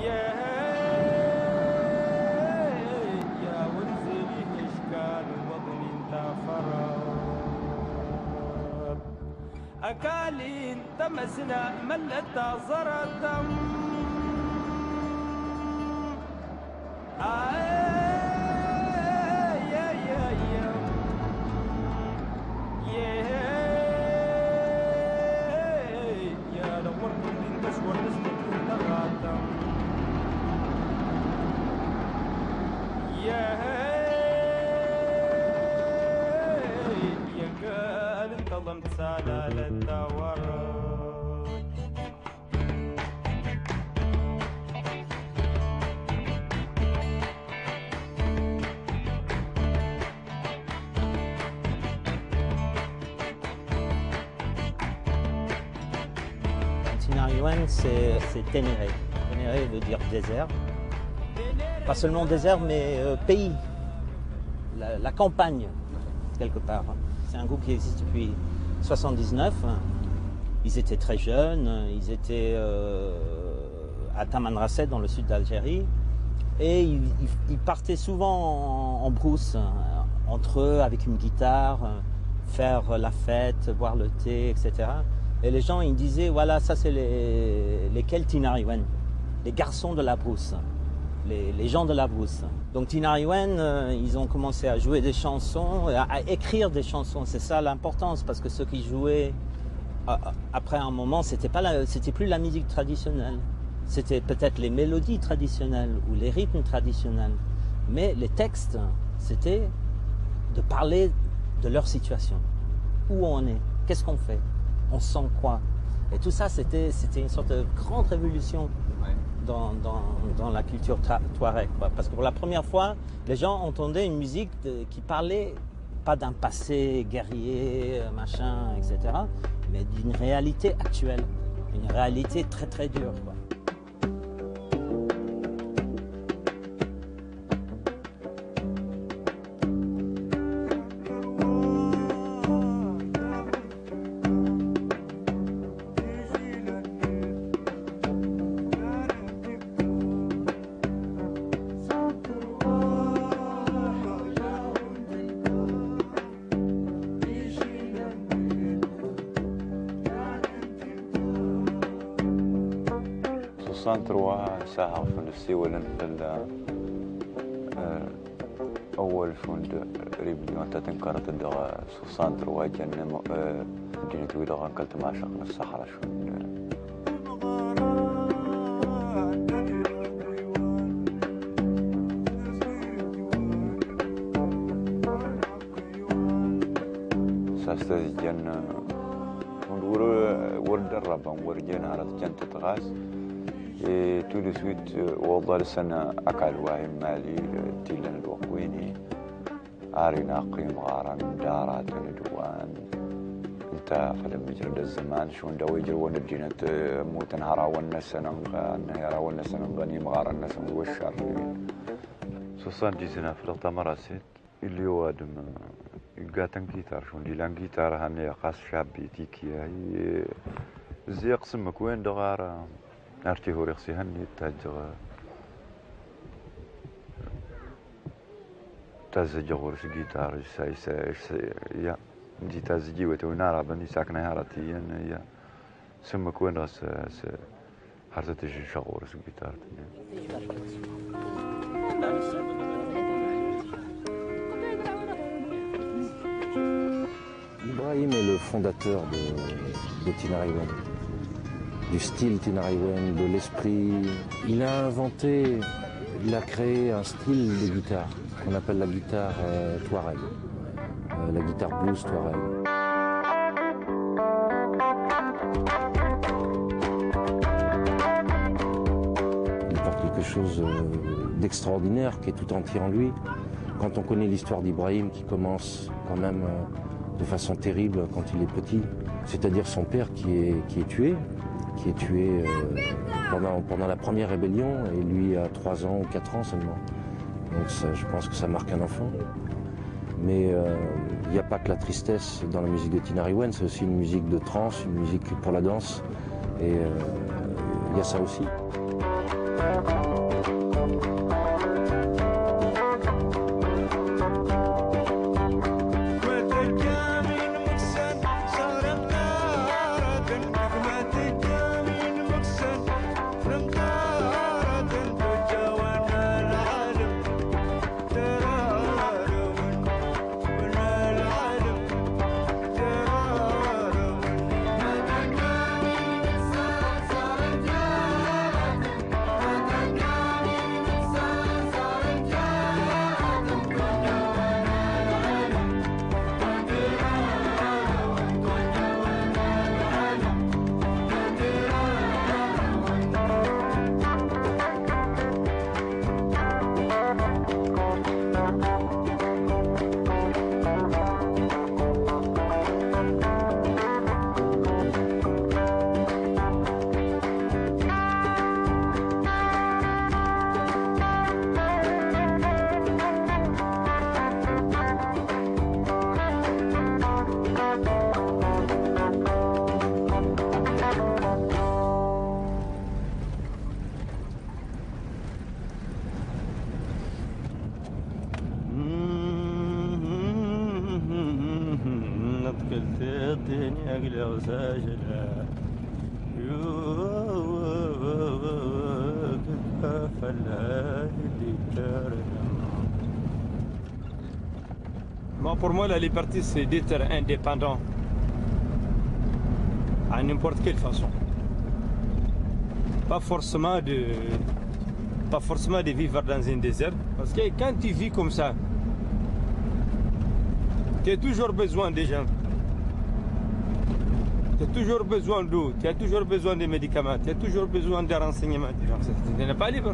أكالين تمسنا ملت زرتم يا دور من بس ونسمة تغاتم يا قال انتظمت سلالة التورط Tinariwen, c'est Ténéré. Ténéré veut dire désert. Pas seulement désert, mais pays. La campagne, quelque part. C'est un groupe qui existe depuis 1979. Ils étaient très jeunes. Ils étaient à Tamanrasset, dans le sud d'Algérie. Et ils partaient souvent en brousse, entre eux, avec une guitare, faire la fête, boire le thé, etc. Et les gens, ils disaient, voilà, ça c'est les Tinariwen, les garçons de la brousse, les gens de la brousse. Donc Tinariwen, ils ont commencé à jouer des chansons, à écrire des chansons. C'est ça l'importance, parce que ceux qui jouaient, après un moment, c'était plus la musique traditionnelle. C'était peut-être les mélodies traditionnelles ou les rythmes traditionnels. Mais les textes, c'était de parler de leur situation. Où on est, qu'est-ce qu'on fait, on sent quoi. Et tout ça, c'était une sorte de grande révolution dans la culture Tuareg. Parce que pour la première fois, les gens entendaient une musique qui parlait pas d'un passé guerrier, machin, etc., mais d'une réalité actuelle, une réalité très très dure, quoi. ساعة فلسي ولن أول فند ريبليون تتنكرت الدغا 63 جنة جنة ويدغا كلت ما شغل الصحراء شون ساستاذ جنة ورد الربا ورجينا على جنة تغاز tout de suite والله لسنا أكل واي مالي تيلن الوقويني عارينا قيم غارن دارات ندوان انت فلم يجرد الزمان شون دو يجر ونرجينا موت نهارا ونسنا نهارا ونسنا غني مغارا النسنا والشر سوسان جيزنا في لقطة مراسيت اللي هو دم قاتن جيتار شون دي لان جيتار هاني قاس شابي تيكي هي زي قسمك وين دغارة نارتي هو رخصي هني تاز جغورس جيتار ساي يا دي تاز جيوة ونارا بني ساكنة هارتي يا سمك وين راس حرتي جغورس جيتار Ibrahim est le fondateur de Tinariwen, du style Tinariwen, de l'esprit. Il a créé un style de guitare qu'on appelle la guitare Tuareg, la guitare blues Tuareg. Il porte quelque chose d'extraordinaire qui est tout entier en lui. Quand on connaît l'histoire d'Ibrahim qui commence quand même de façon terrible quand il est petit, c'est-à-dire son père qui est tué pendant la première rébellion et lui a 3 ans ou 4 ans seulement. Donc ça, je pense que ça marque un enfant. Mais il n'y a pas que la tristesse dans la musique de Tinariwen, c'est aussi une musique de trance, une musique pour la danse et il y a ça aussi. Moi, pour moi, la liberté, c'est d'être indépendant à n'importe quelle façon. Pas forcément de vivre dans un désert. Parce que quand tu vis comme ça, tu as toujours besoin des gens. Tu as toujours besoin d'eau, tu as toujours besoin de médicaments, tu as toujours besoin de renseignements. Tu n'es pas libre.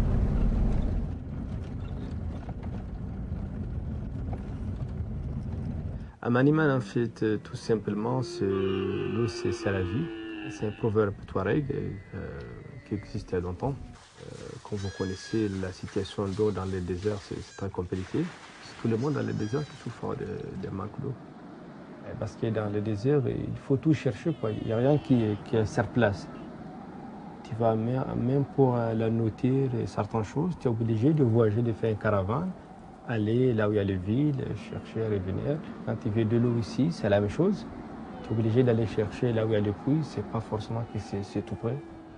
Un animal, en fait, tout simplement, l'eau, c'est la vie. C'est un proverbe Tuareg qui existe il y a longtemps. Comme vous connaissez, la situation d'eau dans les déserts, c'est très compliqué. C'est tout le monde dans les déserts qui souffre de manque d'eau. Parce que dans le désert, il faut tout chercher, quoi. Il n'y a rien qui est sur place. Tu vas même pour la nourriture et certaines choses, tu es obligé de voyager, de faire une caravane, aller là où il y a les villes, chercher, revenir. Quand tu veux de l'eau ici, c'est la même chose. Tu es obligé d'aller chercher là où il y a les puits, c'est pas forcément que c'est tout près.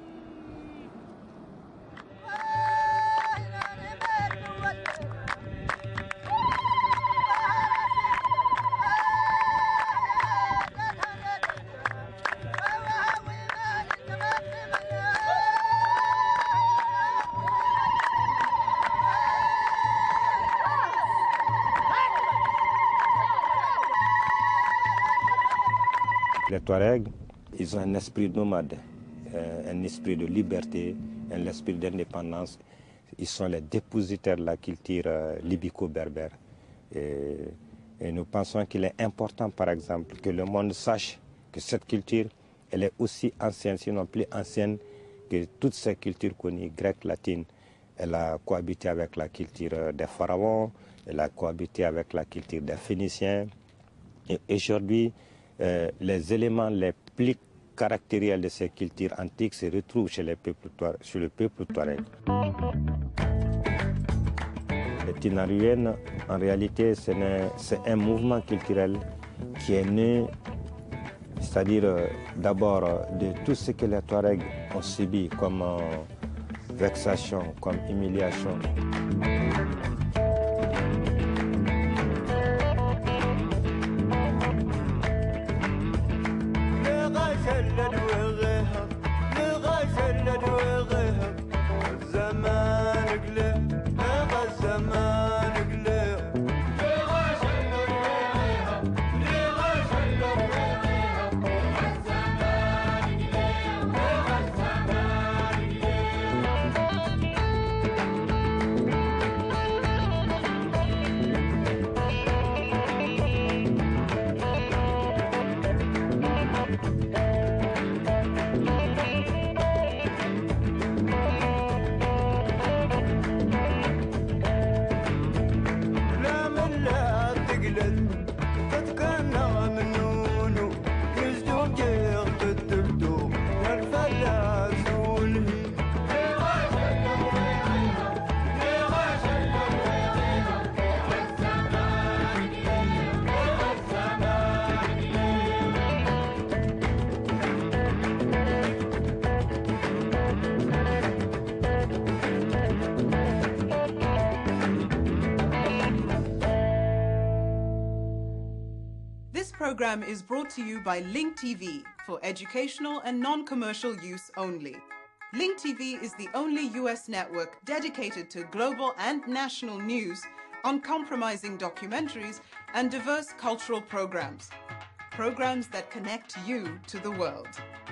Les Tuaregs, ils ont un esprit nomade, un esprit de liberté, un esprit d'indépendance. Ils sont les dépositaires de la culture libico-berbère. Et nous pensons qu'il est important, par exemple, que le monde sache que cette culture, elle est aussi ancienne, sinon plus ancienne que toutes ces cultures connues, grecques, latines. Elle a cohabité avec la culture des pharaons, elle a cohabité avec la culture des Phéniciens. Et aujourd'hui, les éléments les plus caractériels de ces cultures antiques se retrouvent chez le peuple Tuareg. Le Tinariwen, en réalité, c'est un mouvement culturel qui est né, c'est-à-dire d'abord de tout ce que les Tuaregs ont subi comme vexation, comme humiliation. This program is brought to you by Link TV for educational and non-commercial use only. Link TV is the only US network dedicated to global and national news, uncompromising documentaries, and diverse cultural programs. Programs that connect you to the world.